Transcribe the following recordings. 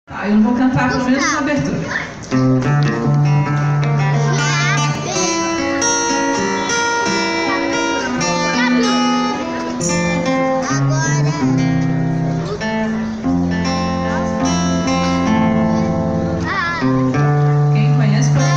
Eu não vou cantar pelo menos na abertura. Quem conhece pode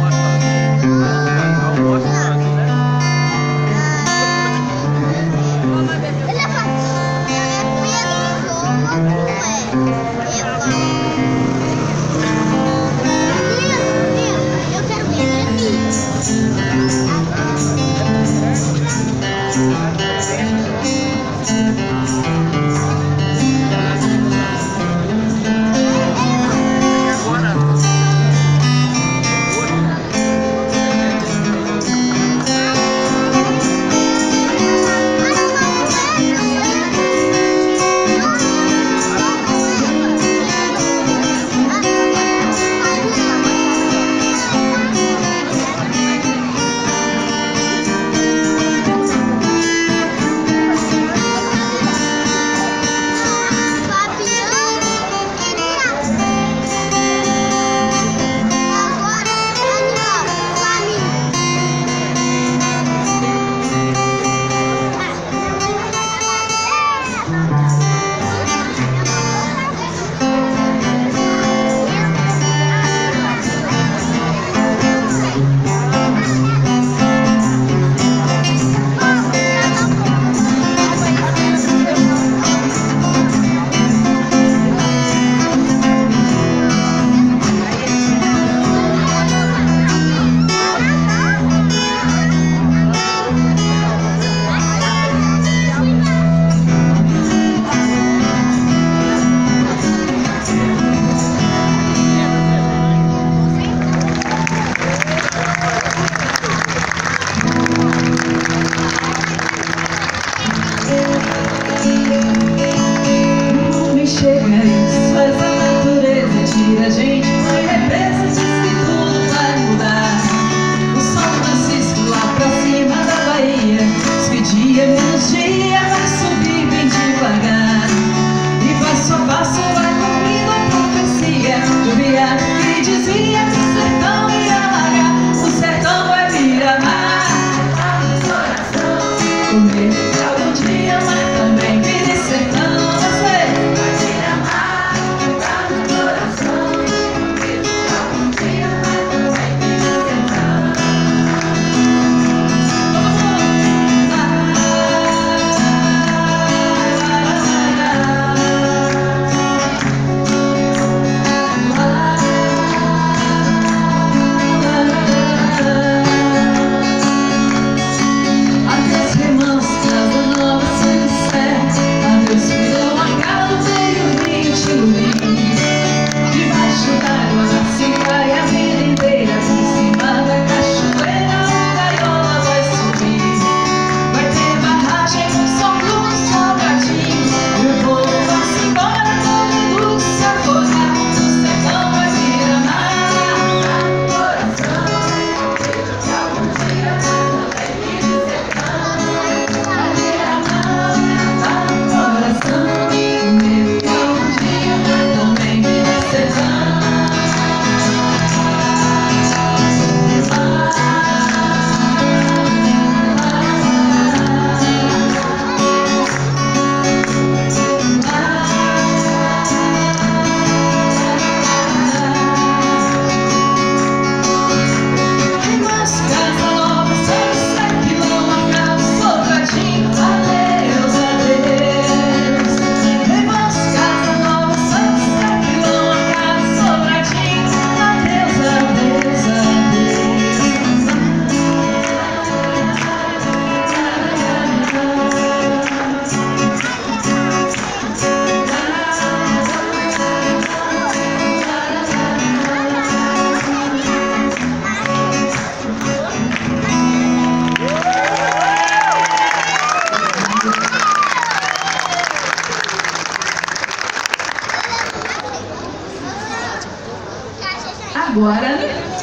Agora,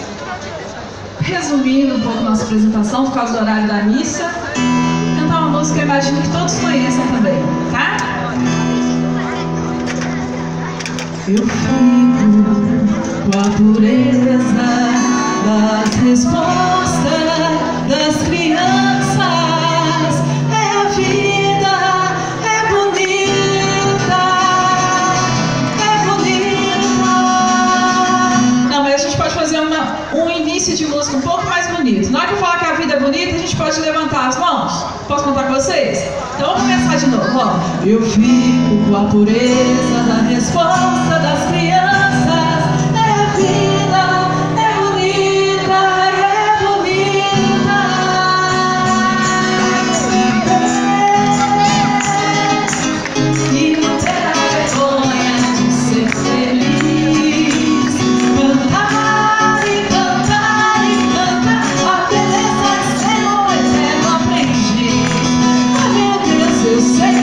resumindo um pouco nossa apresentação, por causa do horário da missa, cantar uma música que eu imagino que todos conheçam também, tá? Eu fico com a pureza das respostas das crianças. É a vida, é bonita, é bonita. Não, mas a gente pode fazer um início de música um pouco mais bonito. Na hora que eu falar que a vida é bonita, a gente pode levantar as mãos. Posso contar com vocês? Então vamos começar de novo, ó. Eu fico com a pureza da resposta das crianças. É a vida, é bonita, é bonita. E não terá vergonha de ser feliz. Cantar e cantar e cantar a beleza de ser um eterno aprendiz. Ah, meu Deus, eu sei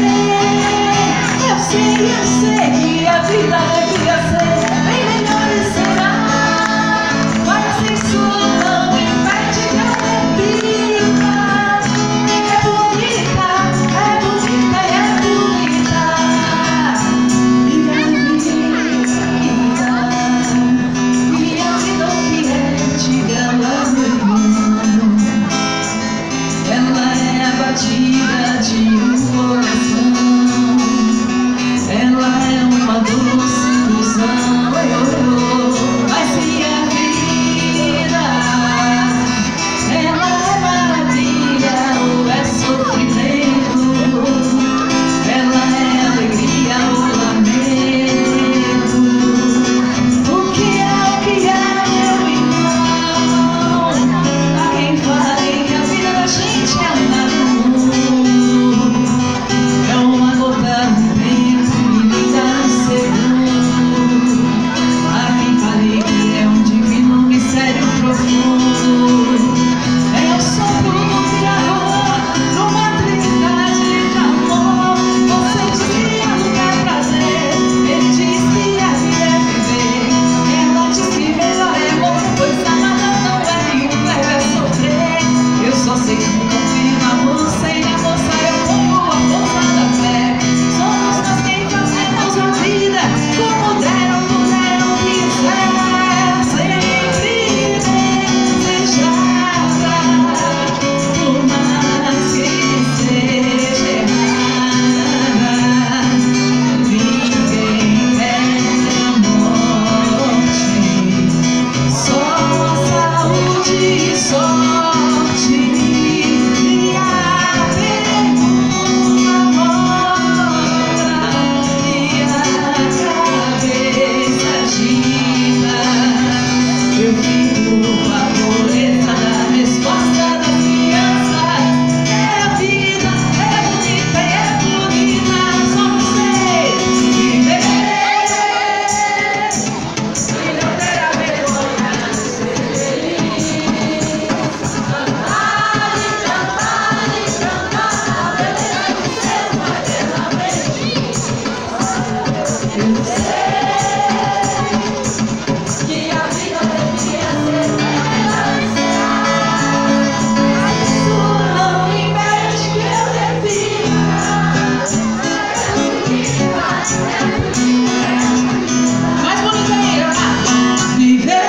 que a vida devia ser bem melhor e será. Mas isso não impede que eu repita. É bonita, é bonita, é bonita. E a vida o que é, diga ela, meu irmão. Ela é a batida de um coração. Ela é uma doce ilusão, mas se a vida, ela é maravilha ou é sofrimento, ela é alegria ou lamento. O que é, meu irmão? Há quem fale que a vida da gente é um navio, é uma gota no vento. Há quem fale que é um divino mistério profundo. É o sopro do Criador numa trindade de amor. Você dizia que é prazer, ele diz que a vida é viver. Ela diz que melhor é morrer, pois amada não é e o verbo é sofrer. Eu só sei que confio na moça e na moça eu ponho a força da fé. Somos nós quem fazemos a vida como deram, puderam, quiser, sempre desejada, por mais que seja errada. Ninguém quer a morte, só saúde e sorte. E a pergunta mora e a cabeça agita. Eu fico com a pureza da resposta das crianças. É a vida, é bonita e é bonita. Só vocês viver e não terá vergonha de ser feliz. Cantar e cantar e cantar a beleza de ser uma eterna aprendiz. Eu sei que a vida devia ser melhor e será. Mas isso não impede que eu repita. Mais bonito ainda. Viver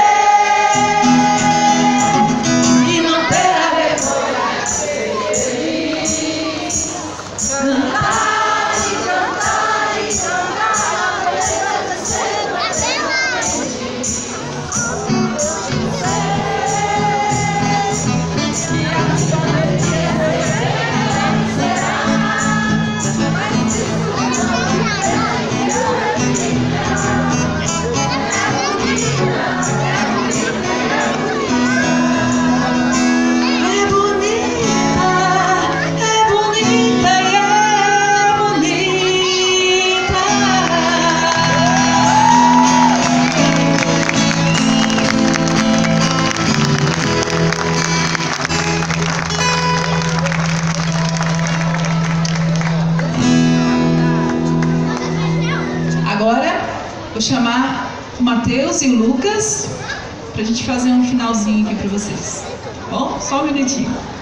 e não terá vergonha de ser feliz. Cantar e cantar e cantar a beleza de ser uma eterna aprendiz. Que a vida devia ser melhor e será. Mas isso não impede que eu repita. É bonita, é bonita e é bonita. Agora vou chamar o Matheus e o Lucas pra gente fazer um finalzinho aqui pra vocês. Bom, só um minutinho.